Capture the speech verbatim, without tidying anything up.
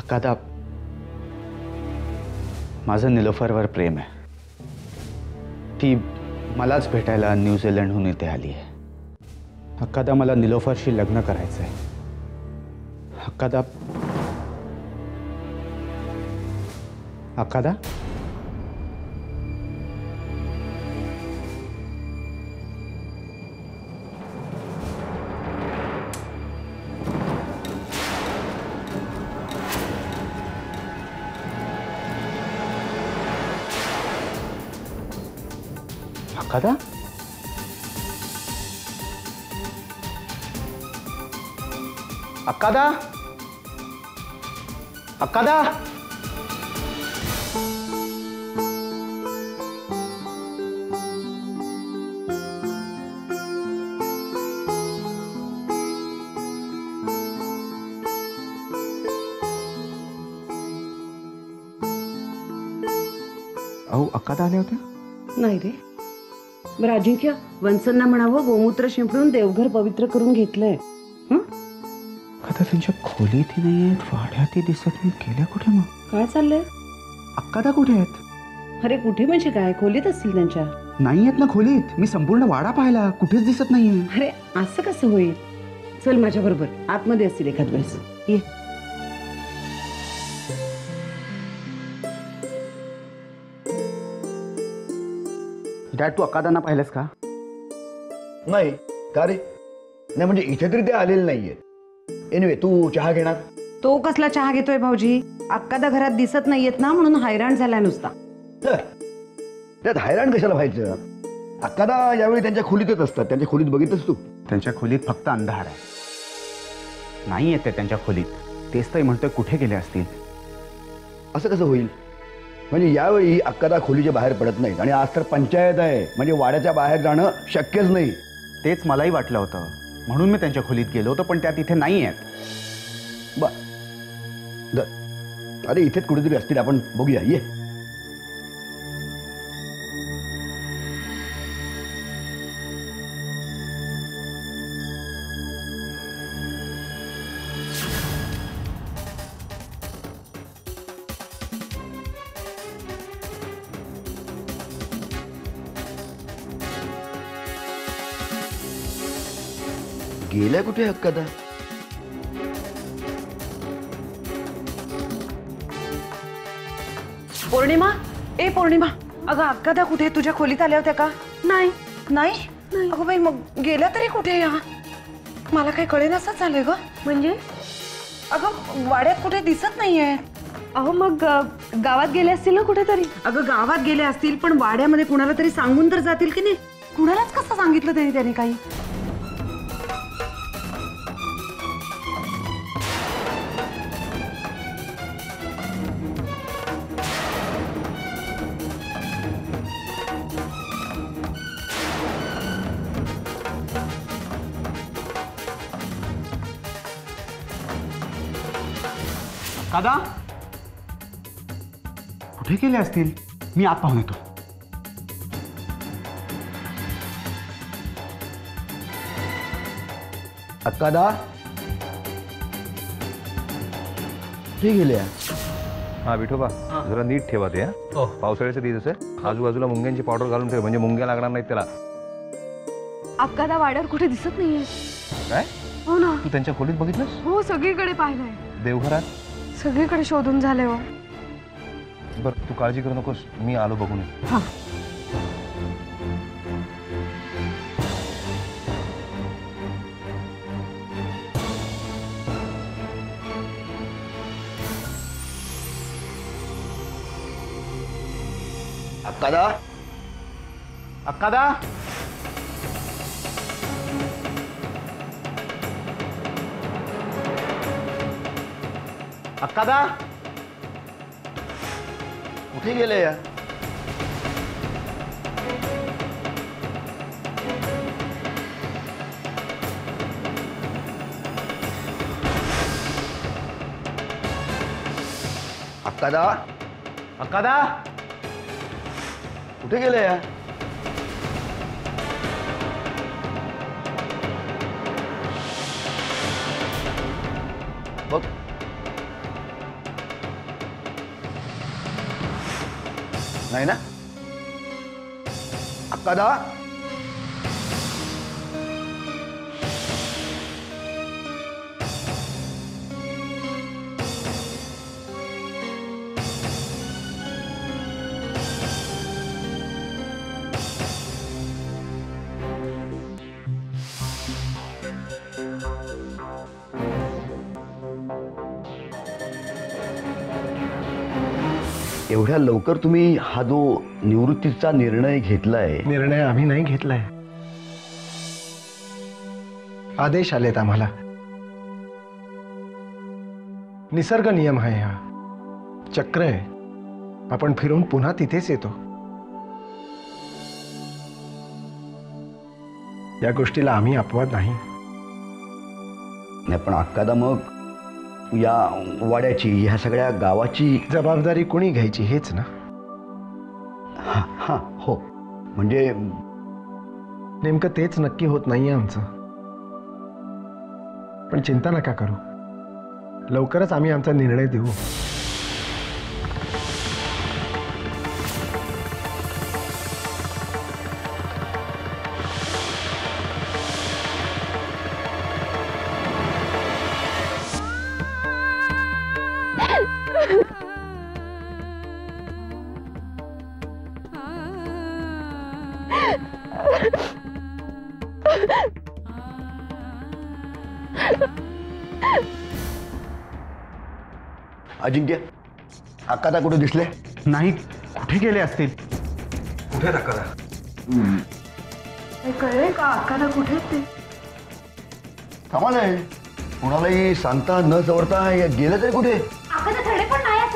अक्कादा, माझं निलोफरवर प्रेम आहे. ती मलाच भेटायला न्यूझीलंडहून इथे आली आहे. अक्कादा, मला निलोफरशी लग्न करायचं आहे. अक्कादा, अक्कादा, अक्कादा, अक्कादा, अक्कादा, अहो अक्कादा आल्या होत्या? नाही रे. बरं अजिंक्य, वंसंना म्हणावं गोमूत्र शिंपडून देवघर पवित्र करून घेतलंय. अक्कादा त्यांच्या खोलीतही नाही आहेत, वाड्यातही दिसत नाही. गेल्या कुठे मग? काय चाललंय? अक्कादा कुठे आहेत? अरे कुठे म्हणजे काय, खोलीत असतील त्यांच्या. नाही आहेत ना खोलीत. मी संपूर्ण वाडा पाहिला, कुठेच दिसत नाहीये. अरे असं कसं होईल? चल माझ्या बरोबर, आतमध्ये असतील एखाद वेळेस. ये. डॅड, तू अक्कादांना पाहिलंस का? नाही. का रे? नाही म्हणजे इथे तरी ते आलेले नाहीये. एनिवे, तू चहा घेणार? तो कसला चहा घेतोय भाऊजी? अक्कादा घरात दिसत नाहीयेत ना, म्हणून हैराण झालाय नुसता. त्यात हैराण कशाला व्हायचं? अक्कादा यावेळी त्यांच्या खोलीतच असतात. त्यांच्या खोलीत बघितलंस तू? त्यांच्या खोलीत फक्त अंधार आहे. नाही येते त्यांच्या खोलीत. तेच तर म्हणतोय, कुठे गेले असतील? असं कसं होईल? म्हणजे यावेळी अक्कादा खोलीच्या बाहेर पडत नाहीत आणि आज तर पंचायत आहे, म्हणजे वाड्याच्या बाहेर जाणं शक्यच नाही. तेच मलाही वाटलं होतं, म्हणून मी त्यांच्या खोलीत गेलो होतो, पण त्या तिथे नाही आहेत. बर, अरे इथेच कुठेतरी असतील, आपण बघूया. ये. गेल्या कुठे अक्कादा? पौर्णिमा, ए पौर्णिमा, अगं अक्कादा कुठे? तुझ्या खोलीत आल्या होत्या का? नाही. नाही? अगं बाई, मग गेल्या तरी कुठे? या मला काही कळेनासंच झालंय ग. म्हणजे अगं वाड्यात कुठे दिसत नाहीये. अहो मग गावात गेले असतील ना कुठेतरी. अगं गावात गेले असतील, पण वाड्यामध्ये कुणाला तरी सांगून तर जातील की नाही. कुणालाच कसं सांगितलं त्यांनी त्याने काही? अक्कादा कुठे गेले असतील? मी आत पाहून येतो. अक्कादा कुठे गेल्या? हा विठोबा, जरा नीट ठेवा ते. पावसाळ्याचे दिवस आहे, आजूबाजूला मुंग्यांची पावडर घालून ठेव, म्हणजे मुंग्या लागणार नाहीत त्याला. अक्कादा वाड्यावर कुठे दिसत नाहीये. काय? हो ना. तू त्यांच्या खोलीत बघितलंस? हो, सगळीकडे पाहिलंय. देवघरात? सगळीकडे शोधून झाले. हो बरं, तू काळजी करू नकोस, मी आलो बघून. हा. अक्कादा, अक्कादा, अक्कादा, कुठे गेले या? अक्कादा, अक्कादा, कुठे गेले या? बघ, नाही ना? अक्कादा, एवढ्या लवकर तुम्ही हा जो निवृत्तीचा निर्णय घेतलाय? निर्णय आम्ही नाही घेतलाय, आदेश आलेत आम्हाला. निसर्ग नियम आहे हा, चक्र आहे. आपण फिरून पुन्हा तिथेच येतो. या गोष्टीला आम्ही अपवाद नाही. नाही पण अक्कादा, मग या वाड्याची, ह्या सगळ्या गावाची जबाबदारी कोणी घ्यायची हेच ना? हा हा हो, म्हणजे नेमकं तेच नक्की होत नाहीये आमचं. पण चिंता नका करू, लवकरच आम्ही आमचा निर्णय देऊ. अजिंक्य, अक्कादा कुठे दिसले नाही. कुठे गेले असतील? कुठे अक्कादा? कळले का अक्कादा कुठे आहेत ते? थांबा नाही, कोणालाही सांगता न चवरता गेलं तरी कुठे? अक्कादा थडे पण नाही